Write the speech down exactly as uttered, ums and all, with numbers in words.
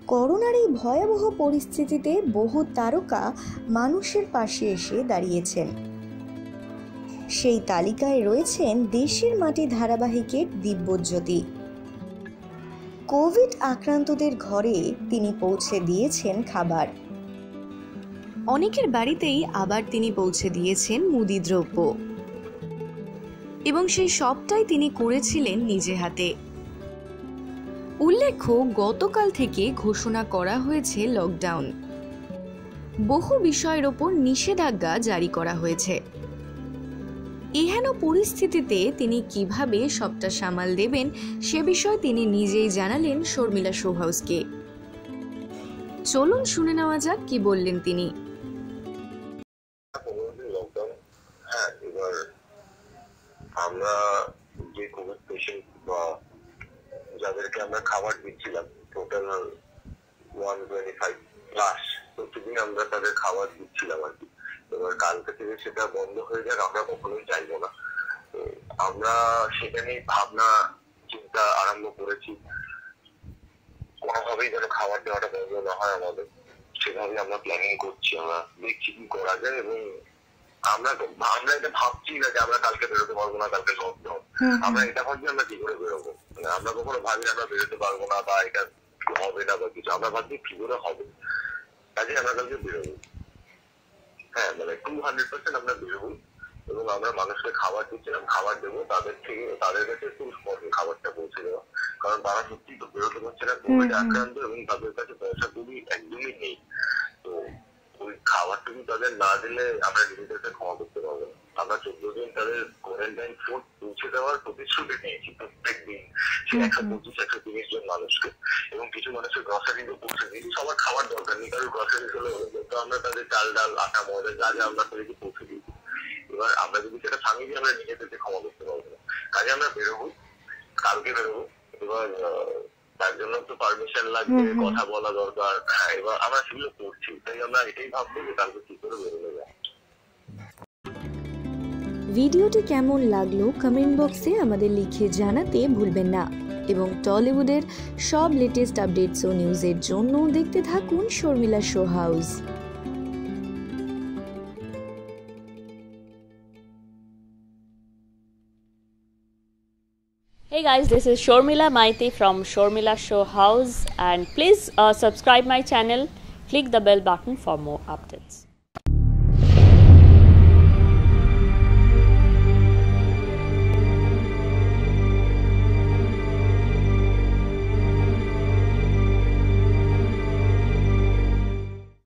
করোনার এই ভয়াবহ পরিস্থিতিতে বহু তারকা মানুষের পাশে এসে দাঁড়িয়েছেন। সেই তালিকায় রয়েছেন দেশের মাটি ধারাবাহিকের দিব্যজ্যোতি। কোভিড আক্রান্তদের ঘরে তিনি পৌঁছে দিয়েছেন খাবার। অনেকের বাড়িতেই আবার তিনি পৌঁছে দিয়েছেন মুদি দ্রব্য, এবং সেই সবটাই তিনি করেছিলেন নিজে হাতে। উল্লেখ্য, গতকাল থেকে ঘোষণা করা হয়েছে লকডাউন। বহু বিষয়ের ওপর নিষেধাজ্ঞা জারি করা হয়েছে। এহেন পরিস্থিতিতে তিনি কিভাবে সবটা সামাল দেবেন সে বিষয়ে তিনি নিজেই জানালেন শর্মিলা শো হাউসকে। চলুন শুনে নেওয়া যাক কি বললেন তিনি। আমরা যে কোভিড পেশেন্ট বা যাদেরকে আমরা খাবার দিচ্ছিলাম total one twenty five plus প্রতিদিন আমরা তাদের খাবার দিচ্ছিলাম আর কি। এবার কালকে থেকে সেটা বন্ধ হয়ে যাক আমরা কখনোই চাইবো না। আমরা সেটা নিয়ে ভাবনা চিন্তা আরম্ভ করেছি, কোনোভাবেই যেন খাবার দেওয়াটা বন্ধ না হয় আমাদের, সেভাবে আমরা প্ল্যানিং করছি। আমরা দেখছি কি করা যায়, এবং আমরা আমরা এটা ভাবছি না যে আমরা কালকে বেরোতে পারবো না, কালকে লকডাউন। আমরা এটা ভাবছি আমরা কি করে বেরোবো। আমরা কখনো ভাবি আমরা বেরোতে পারবো না বা এটা হবে না বা কিছু, আমরা ভাবছি কি করে হবে, কাজে আমরা কালকে বেরোবো। হ্যাঁ, মানে টু হান্ড্রেড পার্সেন্ট আমরা বেরোবো, এবং আমরা মানুষকে খাবার দিচ্ছিলাম, খাবার দেবো তাদের থেকে, তাদের কাছে খুব স্পটে খাবারটা পৌঁছে দেওয়া। কারণ তারা সত্যি তো বেরোতে পারছে না, কোভিড আক্রান্ত, এবং তাদের কাছে পয়সা খুবই একদমই নেই। তো ওই খাবারটুকু তাদের না দিলে আমরা নিজেদেরকে ক্ষমা করতে পারবো না। আমরা চোদ্দ দিন তাদের কোয়ারেন্টাইন ফুড পৌঁছে দেওয়ার প্রতিশ্রুতি নিয়েছি প্রত্যেক দিন, সে একশো পঁচিশ একশো তিরিশ জন মানুষকে, এবং কিছু মানুষের গ্রসারিতে পৌঁছে দিই। সবার খাবার দরকার নেই, কারোর গ্রসারি চলে গেছে, তো আমরা তাদের চাল ডাল আটা ময়দা যা যা আমরা তাদেরকে পৌঁছে দিই। এবার আমরা যদি সেটা থামিয়ে দিই আমরা নিজেদেরকে ক্ষমা করতে পারবো না। কাজে আমরা বেরোবো, কালকে বেরোবো। এবার তার জন্য তো পারমিশন লাগবে, কথা বলা দরকার। হ্যাঁ, এবার আমরা সেগুলো করছি, তাই আমরা এটাই ভাববো যে কালকে কি করে বেরোনো যায়। ভিডিওটি কেমন লাগলো কমেন্ট বক্সে আমাদের লিখে জানাতে ভুলবেন না, এবং টলিউডের সব লেটেস্ট আপডেটস ও নিউজের জন্য দেখতে থাকুন Sharmila show house. Hey guys, this is Shormila Maiti from Shormila Show House, and please uh, subscribe my channel, click the bell button for more updates.